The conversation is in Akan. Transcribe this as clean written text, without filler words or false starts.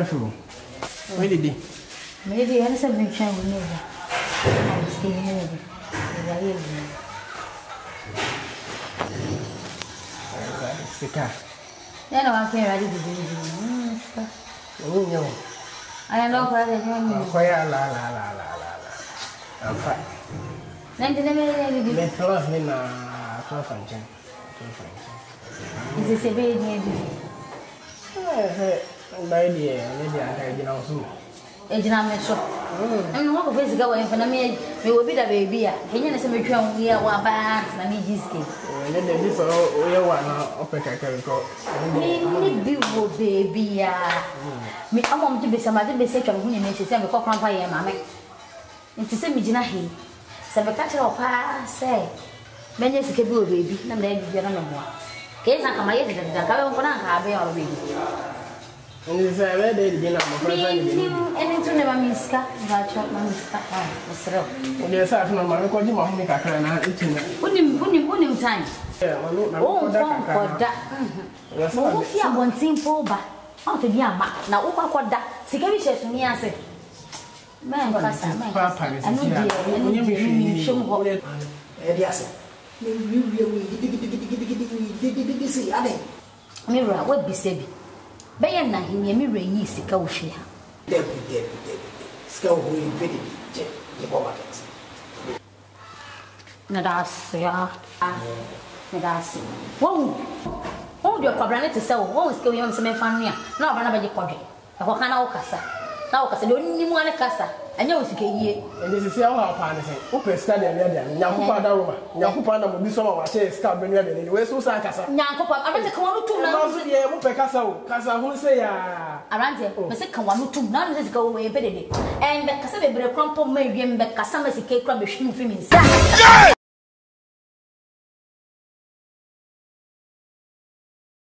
from. Where did he? Maybe I have some big channel never. I'm still here. Sika. Then I can't ready to do it. Oh, I am not ready to la. I'm fine. Then the name They tell us in a 12 function. is a baby. By the lady, I did also. Ejinamesho. I'm not going to go in for me. We will be the baby. Can you see me trying to wear one bag? Let me just get. This all one up a chemical. Me, baby. Me, I want to be somebody be said of whom you say, I'm a cock on fire, mamma. Into some Mijinahi. Some catcher of her say. Many is a baby, and then you don't know more. Case I come here, I don't want to have a baby. And it's a red dinner, my friend. And into never miss cat, but shot my mister. When you're such a man, I call you my make a clan and eating it. Wouldn't time. Oh, for that. I want simple, but not to be a man. Now, what that? Sika wishes to me, I say. Man, Papa, I know you show what it is. Mirror, what be said? Bayan na him yemi reyi sika wohwe ha. Debi. Sika wo yi bedi je bo market. Na das ya. Na das. Wo do kwabra ne te se wo sika wo se me fa no ya. Na obra na ba je kodwe. E ko kana wo kasa. Na wo kasa de onni mu ane kasa. Anya wo sika yie. Ende se sia wo pa ne se. Wo president de ne de. Nyakupa da Roma. Nyakupa na mo bi so ma wa che sika be ne de ne. We so sa kasa. Nyakupa abete kan wo tum na. Ma so de mo pe kasa wo. Kasa hu se ya. Aranje, me se kan wo tum na no sika wo Mpe Dede. En be kasa be bre krompo ma wiem be kasa ma sika kra be hwim fi mi nsa.